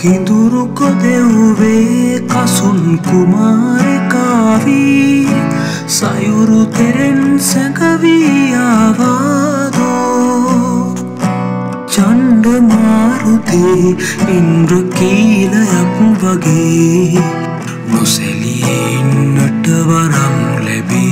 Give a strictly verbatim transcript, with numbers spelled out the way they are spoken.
කිඳුරු කොදෙව්වේ කසුන් කුමාරිකාවී සයුරු තෙරෙන් සැඟවී ආවාදෝ චණ්ඩ මාරුතේ ඉන්ද්‍රකීලයක් වගේ නොසැලී ඉන්නට වරම් ලැබේ